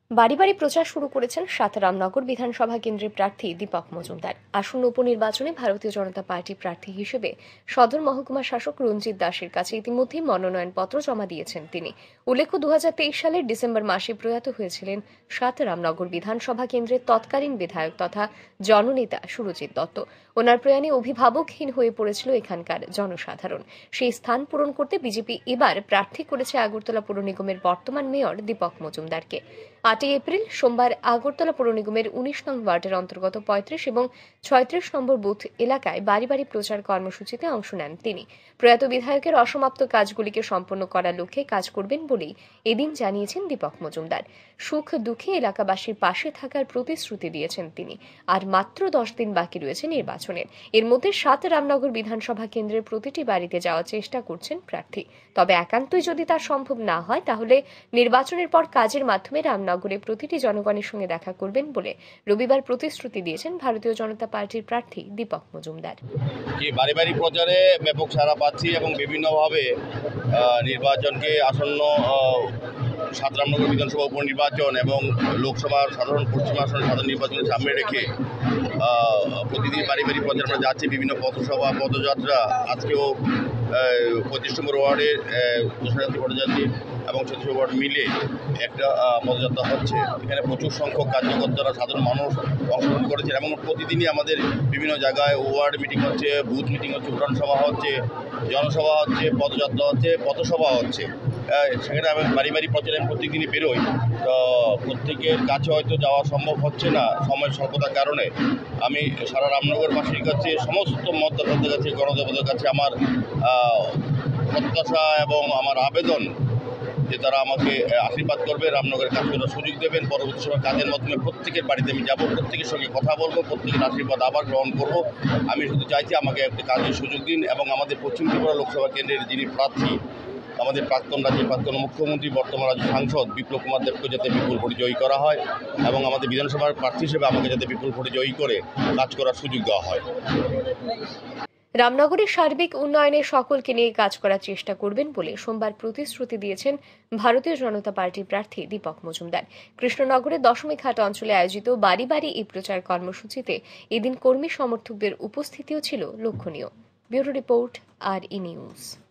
বাড়ি বাড়ি প্রচার শুরু করেছেন রামনগর বিধানসভা কেন্দ্রের প্রার্থী দীপক মজুমদার। আসন্ন উপনির্বাচনে ভারতীয় জনতা পার্টি প্রার্থী হিসেবে সদর মহকুমা শাসক রঞ্জিত দাসের কাছে ইতিমধ্যেই মনোনয়নপত্র জমা দিয়েছেন তিনি। উল্লেখ্য, 2023 সালের ডিসেম্বর মাসে প্রয়াত হয়েছিলেন রামনগর বিধানসভা কেন্দ্রের তৎকালীন বিধায়ক তথা জননেতা সুরজিৎ দত্ত। ওনার প্রয়াণে অভিভাবকহীন হয়ে পড়েছিল এখানকার জনসাধারণ। সেই স্থান পূরণ করতে বিজেপি এবার প্রার্থী করেছে আগরতলা পৌর নিগমের বর্তমান মেয়র দীপক মজুমদারকে। 8 এপ্রিল সোমবার আগরতলা পৌর নিগমের 19 নং ওয়ার্ডের অন্তর্গত 35 এবং 36 নম্বর বুথ এলাকায় বাড়ি বাড়ি প্রচার কর্মসূচিতে অংশ নেন তিনি। প্রয়াত বিধায়কের অসমাপ্ত কাজগুলিকে সম্পন্ন করার লক্ষ্যে কাজ করবেন বলেই এদিন জানিয়েছেন দীপক মজুমদার। সুখ দুঃখে এলাকাবাসীর পাশে থাকার প্রতিশ্রুতি দিয়েছেন তিনি। আর মাত্র 10 দিন বাকি রয়েছে নির্বাচনের। এর মধ্যে রামনগর বিধানসভা কেন্দ্রের প্রতিটি বাড়িতে যাওয়ার চেষ্টা করছেন প্রার্থী। তবে একান্তই যদি তা সম্ভব না হয়, তাহলে নির্বাচনের পর কাজের মাধ্যমে রামনগরে প্রতিটি জনগণের সঙ্গে দেখা করবেন বলে রবিবার প্রতিশ্রুতি দিয়েছেন ভারতীয় জনতা পার্টির প্রার্থী দীপক মজুমদার। বাড়ি বাড়ি প্রচারে ব্যাপক সাড়া পাচ্ছি এবং বিভিন্নভাবে নির্বাচনকে আসন্ন রামনগর বিধানসভা উপনির্বাচন এবং লোকসভার সাধারণ পশ্চিম আসনের সাধারণ নির্বাচনের সামনে রেখে প্রতিদিন বাড়ি বাড়ি প্রচার আমরা যাচ্ছি। বিভিন্ন পথসভা পদযাত্রা, আজকেও 25 নম্বর ওয়ার্ডের দোষযাত্রী পদযাত্রী এবং 36 ওয়ার্ড মিলে একটা পদযাত্রা হচ্ছে। এখানে প্রচুর সংখ্যক কার্যকর্তারা সাধারণ মানুষ অংশগ্রহণ করেছেন এবং প্রতিদিনই আমাদের বিভিন্ন জায়গায় ওয়ার্ড মিটিং হচ্ছে, বুথ মিটিং হচ্ছে, উঠান সভা হচ্ছে, জনসভা হচ্ছে, পদযাত্রা হচ্ছে, পথসভা হচ্ছে। সেখানে আমি বাড়ি বাড়ি প্রচারে প্রত্যেকদিনই বেরোই। তো প্রত্যেকের কাছে হয়তো যাওয়া সম্ভব হচ্ছে না সময় স্বল্পতার কারণে। আমি সারা রামনগরবাসীর কাছে, সমস্ত মতদাতাদের কাছে, গণদেবতার কাছে আমার প্রত্যাশা এবং আমার আবেদন যে তারা আমাকে আশীর্বাদ করবে, রামনগরের কাজ করার সুযোগ দেবেন। পরবর্তী সময় কাজের মাধ্যমে প্রত্যেকের বাড়িতে আমি যাব, প্রত্যেকের সঙ্গে কথা বলবো, প্রত্যেকের আশীর্বাদ আবার গ্রহণ করব। আমি শুধু চাইছি আমাকে একটা কাজের সুযোগ দিন এবং আমাদের পশ্চিম ত্রিপুরা লোকসভা কেন্দ্রের যিনি প্রার্থী, আমাদের প্রাক্তন মুখ্যমন্ত্রী, বর্তমান রাজ্য সাংসদ বিপ্লব কুমার দেবকে যাতে বিপুল ভোটে জয়ী করা হয় এবং আমাদের বিধানসভার প্রার্থী হিসেবে আমাকে যাতে বিপুল ভোটে জয়ী করে কাজ করার সুযোগ দেওয়া হয়। রামনগরের সার্বিক উন্নয়নে সকলকে নিয়ে কাজ করার চেষ্টা করবেন বলে সোমবার প্রতিশ্রুতি দিয়েছেন ভারতীয় জনতা পার্টির প্রার্থী দীপক মজুমদার। কৃষ্ণনগরের দশমীঘাট অঞ্চলে আয়োজিত বাড়ি বাড়ি এই প্রচার কর্মসূচিতে এদিন কর্মী সমর্থকদের উপস্থিতিও ছিল লক্ষণীয়। Bureau report, RE news.